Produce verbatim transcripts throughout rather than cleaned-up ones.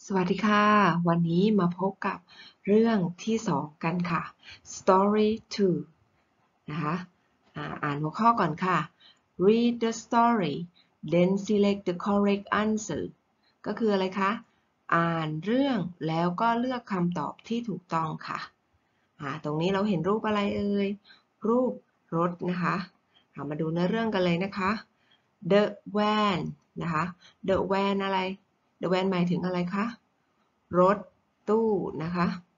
สวัสดีค่ะ วันนี้มาพบกับเรื่องที่สองกันค่ะ Story two นะคะอ่าอ่านหัวข้อก่อนค่ะ Read the story then select the correct answer ก็คืออะไรคะ อ่านเรื่องแล้วก็เลือกคำตอบที่ถูกต้องค่ะอ่าตรงนี้เราเห็นรูปอะไรเอ่ย รูปรถนะคะามาดูเนื้อเรื่องกันเลยนะคะ The van นะคะ The van อะไร The van หมายถึงอะไรคะ รถตู้นะคะ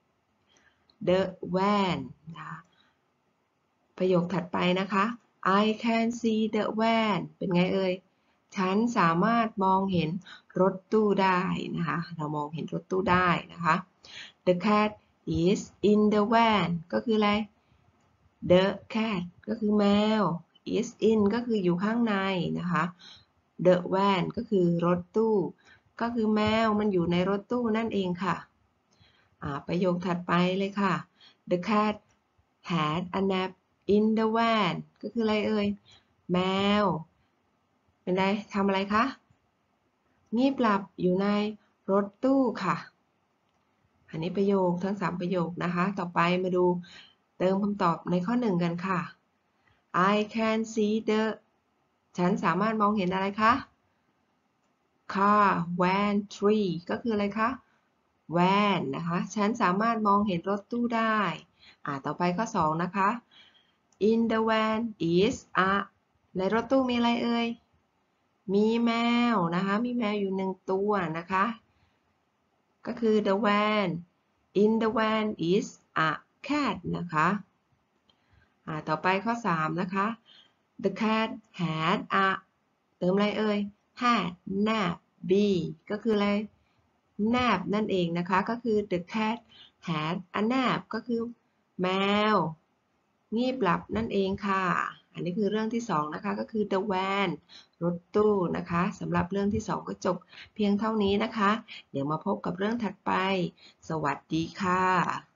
The van นะคะประโยคถัดไปนะคะ I can see the van เป็นไงเอ่ย ฉันสามารถมองเห็นรถตู้ได้นะคะ เรามองเห็นรถตู้ได้นะคะ The cat is in the van ก็คืออะไร The cat ก็คือแมว is in ก็คืออยู่ข้างในนะคะ The van ก็คือรถตู้ก็คือแมวมันอยู่ในรถตู้นั่นเองค่ะประโยคถัดไปเลยค่ะ The cat had a nap in the van ก็คืออะไรเอ่ย แมวเป็นไรทำอะไรคะงีบหลับอยู่ในรถตู้ค่ะ อันนี้ประโยคทั้งสามประโยคนะคะ ต่อไปมาดูเติมคำตอบในข้อหนึ่งกันค่ะ I can see the ฉันสามารถมองเห็นอะไรคะ car van tree ก็คืออะไรคะ van นะคะ ฉันสามารถมองเห็นรถตู้ได้อ่าต่อไปข้อสองนะคะ in the van is a ในรถตู้มีอะไรเอ่ย มีแมวนะคะ มีแมวอยู่หนึ่งตัวนะคะ ก็คือ the van in the van is a cat นะคะอ่าต่อไปข้อสามนะคะ the cat had a เติมอะไรเอ่ย had nap b ก็คืออะไร nap นั่นเองนะคะ ก็คือ the cat had a nap ก็คือแมวงีบหลับนั่นเองค่ะ อันนี้คือเรื่องที่สองนะคะ ก็คือ the van รถตู้นะคะสำหรับเรื่องที่สองก็จบเพียงเท่านี้นะคะ เดี๋ยวมาพบกับเรื่องถัดไป สวัสดีค่ะ